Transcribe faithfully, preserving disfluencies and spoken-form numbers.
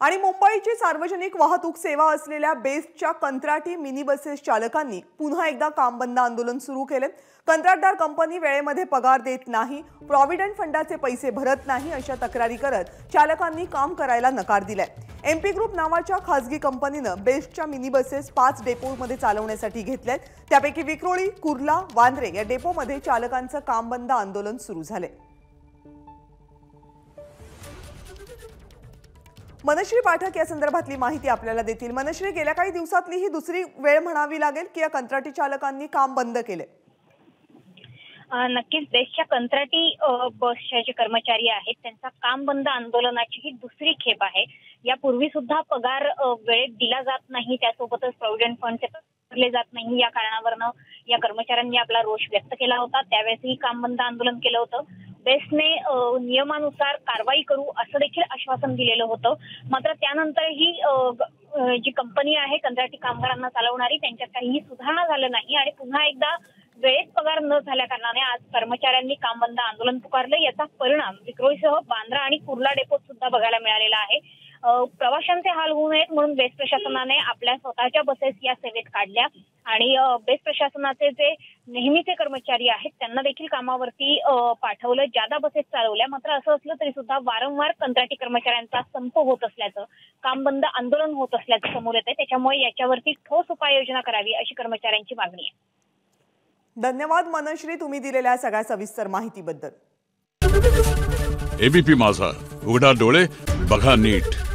आणि मुंबईची सार्वजनिक वाहतूक सेवा असलेल्या बेस्टच्या कंत्राटी मिनी बसेस चालकांनी पुन्हा एकदा काम बंद आंदोलन सुरू केले। कंत्राटदार कंपनी वेळेमध्ये पगार देत नाही, प्रॉव्हिडंट फंडाचे पैसे भरत नाही अशा तक्रारी करत चालकांनी काम करायला नकार दिलाय। एमपी ग्रुप नावाच्या खासगी कंपनीनं बेस्टच्या मिनी बसेस पाच डेपोमध्ये चालवण्यासाठी घेतल्यात। त्यापैकी विक्रोळी, कुर्ला, वांद्रे या डेपोमध्ये चालकांचं काम बंद आंदोलन सुरू झाले। मनश्री पाठक या संदर्भातली माहिती आपल्याला देतील। मनश्री, गेल्या काही दिवसातली ही दुसरी वेळ म्हणावी लागेल की या कंत्राटी चालकांनी काम बंद केले? नक्कीच बेस्टच्या कंत्राटी बसचे जे कर्मचारी आहेत त्यांचा काम बंद आंदोलनाची ही दुसरी खेप आहे। यापूर्वी सुद्धा पगार वेळेत दिला जात नाही, त्यासोबतच प्रॉव्हिडंट फंडचे भरले जात नाही या कारणावरून या कर्मचाऱ्यांनी आपला रोष व्यक्त केला होता। त्यावेळेसही काम बंद आंदोलन केलं होतं। बेस्टने नियमानुसार कारवाई करू असं देखील आश्वासन दिलेलं होतं। मात्र त्यानंतरही जी कंपनी आहे कंत्राटी कामगारांना चालवणारी त्यांच्यात काहीही सुधारणा झालं नाही आणि पुन्हा एकदा वेळेत पगार न झाल्या कारणाने आज कर्मचाऱ्यांनी काम बंद आंदोलन पुकारलं। याचा परिणाम विक्रोळीसह बांद्रा आणि कुर्ला डेपोत सुद्धा बघायला मिळालेला आहे। प्रवाशांचे हाल होऊ नयेत म्हणून बेस्ट प्रशासनाने आपल्या स्वतःच्या बसेस या सेवेत काढल्या आणि बेस्ट प्रशासनाचे जे नेहमीचे कर्मचारी आहेत त्यांना देखील कामावरती पाठवलं, जादा बसेस चालवल्या। मात्र असं असलं तरी सुद्धा वारंवार कंत्राटी कर्मचाऱ्यांचा संप होत असल्याचं, काम बंद आंदोलन होत असल्याचं समोर येतंय। त्याच्यामुळे याच्यावरती ठोस उपाययोजना करावी अशी कर्मचाऱ्यांची मागणी आहे। धन्यवाद मनश्री, तुम्ही दिलेल्या सगळ्या सविस्तर माहितीबद्दल। एबीपी माझा, उघडा डोळे बघा नीट।